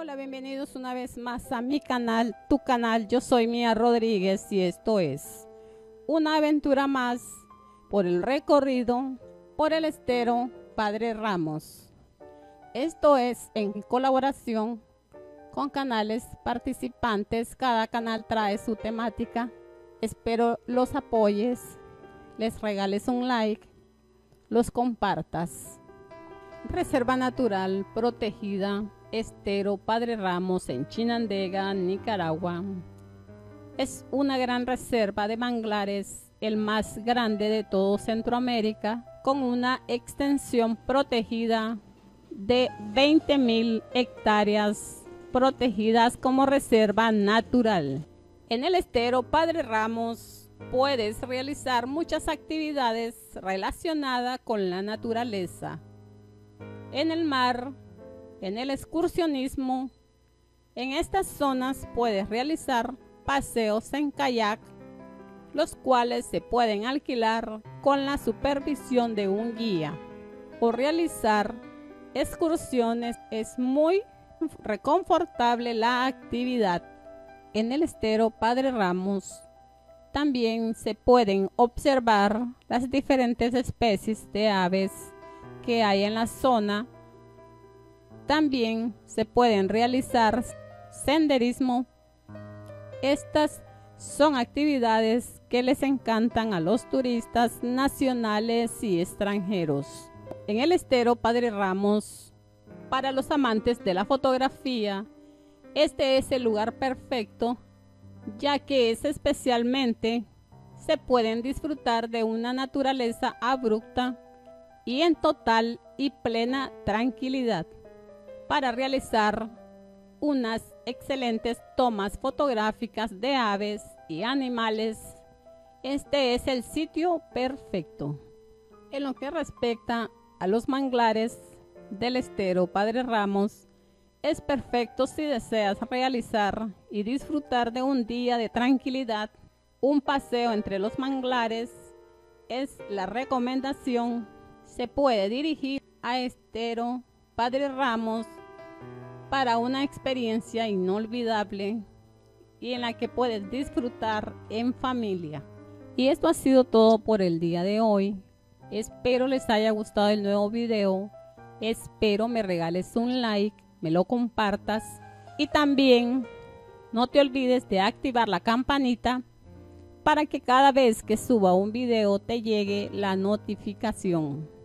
Hola, bienvenidos una vez más a mi canal, tu canal. Yo soy Mía Rodríguez y esto es una aventura más por el recorrido por el estero Padre Ramos. Esto es en colaboración con canales participantes. Cada canal trae su temática. Espero los apoyes, les regales un like, los compartas. Reserva natural protegida Estero Padre Ramos en Chinandega, Nicaragua. Es una gran reserva de manglares, el más grande de todo Centroamérica, con una extensión protegida de 20.000 hectáreas protegidas como reserva natural. En el Estero Padre Ramos puedes realizar muchas actividades relacionadas con la naturaleza. En el mar, en el excursionismo, en estas zonas puedes realizar paseos en kayak, los cuales se pueden alquilar con la supervisión de un guía, o realizar excursiones. Es muy reconfortable la actividad. En el Estero Padre Ramos también se pueden observar las diferentes especies de aves que hay en la zona. También se pueden realizar senderismo. Estas son actividades que les encantan a los turistas nacionales y extranjeros. En el Estero Padre Ramos, para los amantes de la fotografía, este es el lugar perfecto, ya que especialmente se pueden disfrutar de una naturaleza abrupta y en total y plena tranquilidad para realizar unas excelentes tomas fotográficas de aves y animales. Este es el sitio perfecto. En lo que respecta a los manglares del Estero Padre Ramos, es perfecto si deseas realizar y disfrutar de un día de tranquilidad. Un paseo entre los manglares es la recomendación. Se puede dirigir a Estero Padre Ramos para una experiencia inolvidable y en la que puedes disfrutar en familia. Y esto ha sido todo por el día de hoy. Espero les haya gustado el nuevo video. Espero me regales un like, me lo compartas y también no te olvides de activar la campanita para que cada vez que suba un video te llegue la notificación.